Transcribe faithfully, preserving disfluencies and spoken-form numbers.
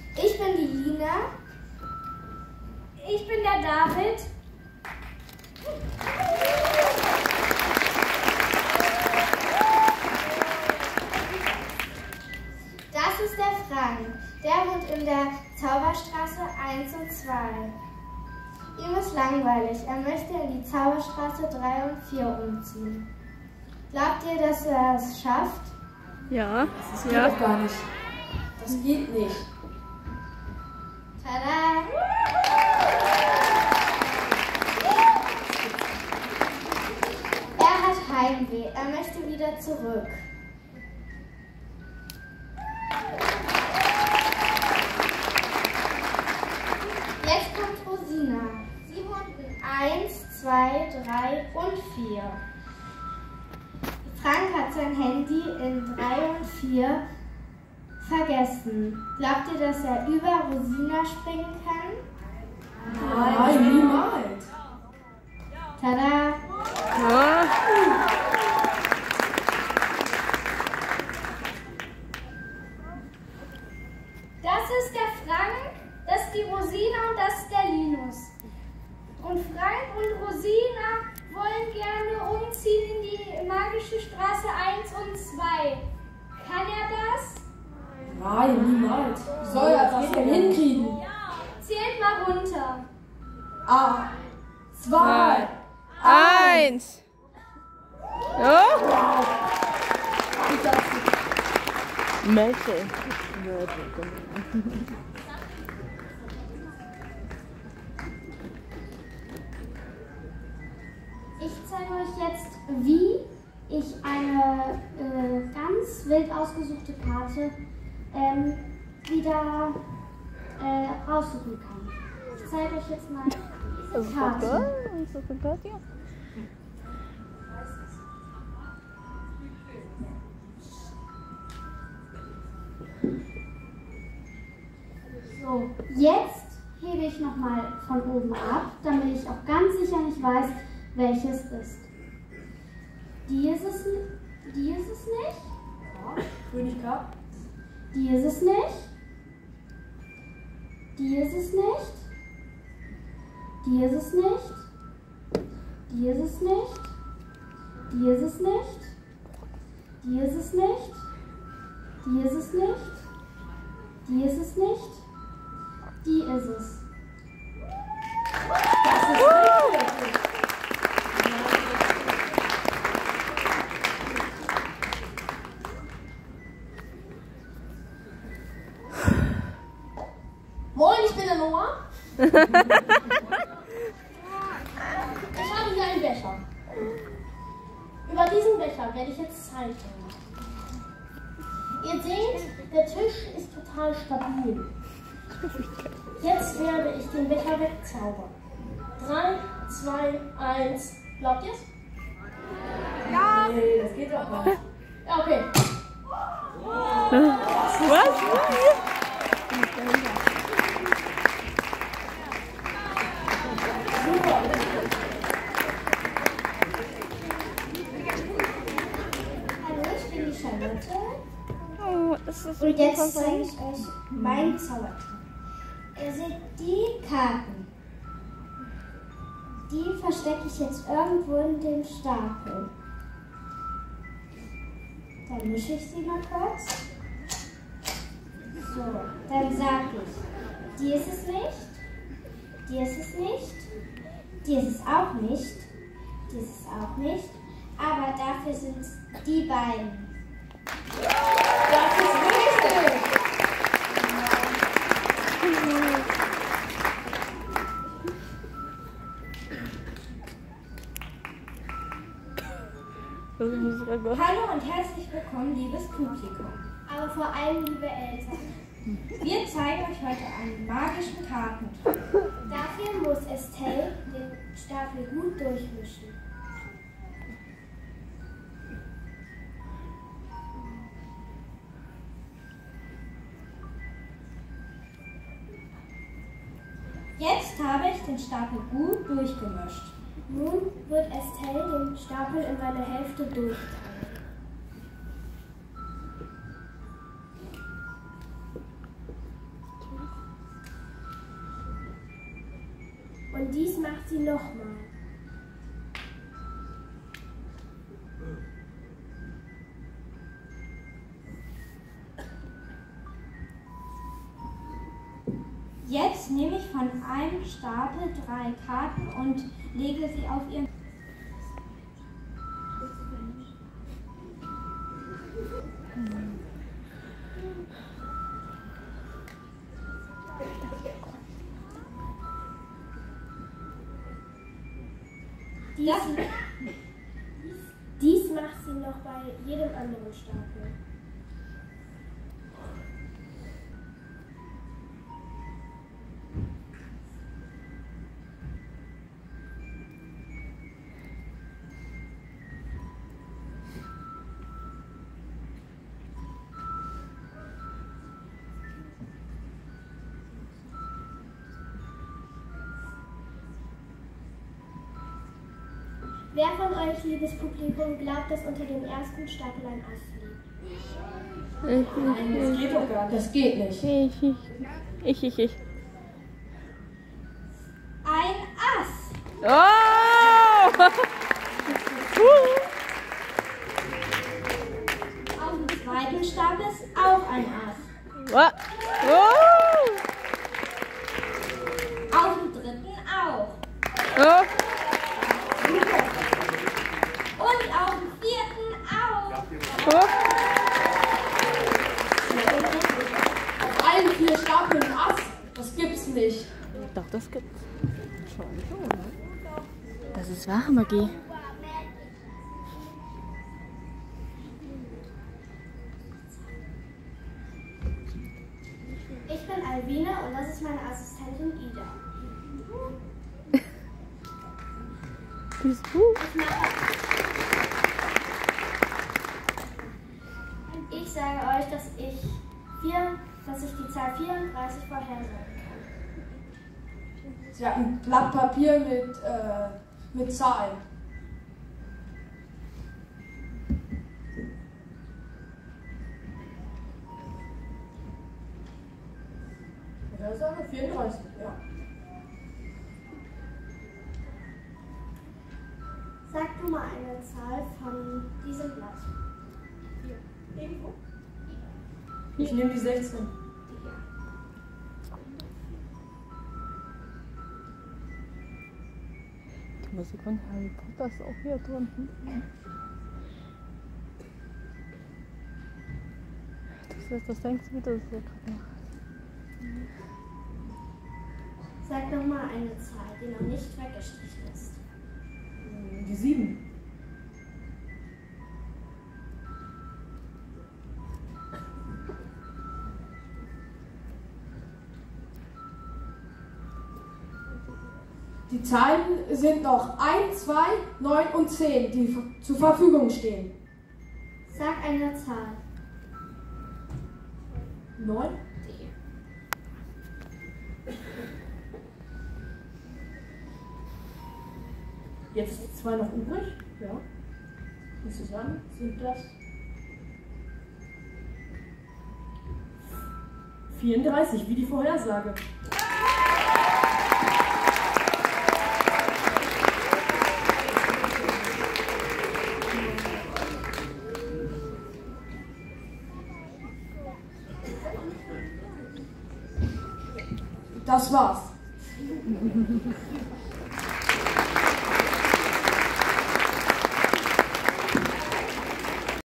Ich bin die Lina. Ich bin der David. Das ist der Frank. Der wohnt in der Zauberstraße eins und zwei. Ihm ist langweilig. Er möchte in die Zauberstraße drei und vier umziehen. Glaubt ihr, dass er es schafft? Ja. Das geht Ja. doch gar nicht. Das geht nicht. Tada! Er hat Heimweh. Er möchte wieder zurück. Jetzt kommt Rosina. Sie wohnt in eins, zwei, drei und vier. Frank hat sein Handy in drei und vier vergessen. Glaubt ihr, dass er über Rosina springen kann? Nein, niemals. Tada! Ja. Das ist der Frank, das ist die Rosina und das ist der Linus. Und Frank und Rosina wollen gerne umziehen in die magische Straße eins und zwei. Kann er das? Nein, niemals. Wie soll er das denn hinkriegen? Zählt mal runter. A, zwei, Eins. Ja? Mädchen. Ich zeige euch jetzt, wie ich eine äh, ganz wild ausgesuchte Karte ähm, wieder äh, raussuchen kann. Ich zeige euch jetzt mal diese Karte. So, jetzt hebe ich nochmal von oben ab, damit ich auch ganz sicher nicht weiß, welches ist. Die ist es, die ist es nicht. Ja, König Cup. Die ist es nicht. Die ist es nicht. Die ist es nicht. Die ist es nicht. Die ist es nicht. Die ist es nicht. Die ist es nicht. Die ist es nicht. Die ist es. Das ist richtig. Moin, ich bin der Noah. Ich habe hier einen Becher. Über diesen Becher werde ich jetzt zeichnen. Ihr seht, der Tisch ist total stabil. Jetzt werde ich den Becher wegzaubern. drei, zwei, eins. Glaubt ihr's? Ja. Nee, das geht doch nicht. Ja, okay. Was? Hallo, ich bin die Charlotte. Oh, das ist Und jetzt zeige ich euch meinen Zaubertrick. Ihr seht die Karten. Die verstecke ich jetzt irgendwo in dem Stapel. Dann mische ich sie mal kurz. So, dann sage ich, die ist es nicht, die ist es nicht, die ist es auch nicht, die ist es auch nicht, aber dafür sind es die beiden. Das ist richtig. Hallo und herzlich willkommen, liebes Publikum, aber vor allem liebe Eltern. Wir zeigen euch heute einen magischen Kartentrick. Dafür muss Estelle den Stapel gut durchmischen. Jetzt habe ich den Stapel gut durchgemischt. Nun wird Estelle den Stapel in seine Hälfte durchteilen. Und dies macht sie nochmal. Jetzt nehme ich von einem Stapel drei Karten und lege sie auf ihren... Dies, dies macht sie noch bei jedem anderen Stapel. Wer von euch, liebes Publikum, glaubt, dass unter dem ersten Stapel ein Ass liegt? Ich, Nein, das geht doch gar nicht. Das geht nicht. ich, ich, ich, ich, ich. Ein Ass! Oh! Auf dem zweiten Stapel ist auch ein Ass. What? Oh! Auf dem dritten auch. Oh! Und auf dem vierten auch. Oh! Auf allen vier Stapeln Ass. Das gibt's nicht. Doch, das gibt's. Das ist wahre Magie. Ich bin Alvina und das ist meine Assistentin Ida. Dieses Buch. Ich sage euch, dass ich, vier, dass ich die Zahl vierunddreißig vorhersagen kann. Sie hat ein Blatt Papier mit, äh, mit Zahlen. Ja, sage vierunddreißig, ja. Sag du mal eine Zahl von diesem Blatt. Irgendwo? Ich nehme die sechzehn. Die Musik von Harry Potter ist auch hier drin. Das, ist, das denkst du wieder, das ist ja gerade noch. Sag doch mal eine Zahl, die noch nicht weggestrichen ist. Die sieben. Die Zahlen sind noch eins, zwei, neun und zehn, die zur Verfügung stehen. Sag eine Zahl. neun? Jetzt zwei noch übrig. Ja. Und zusammen sind das vierunddreißig, wie die Vorhersage. Das war's.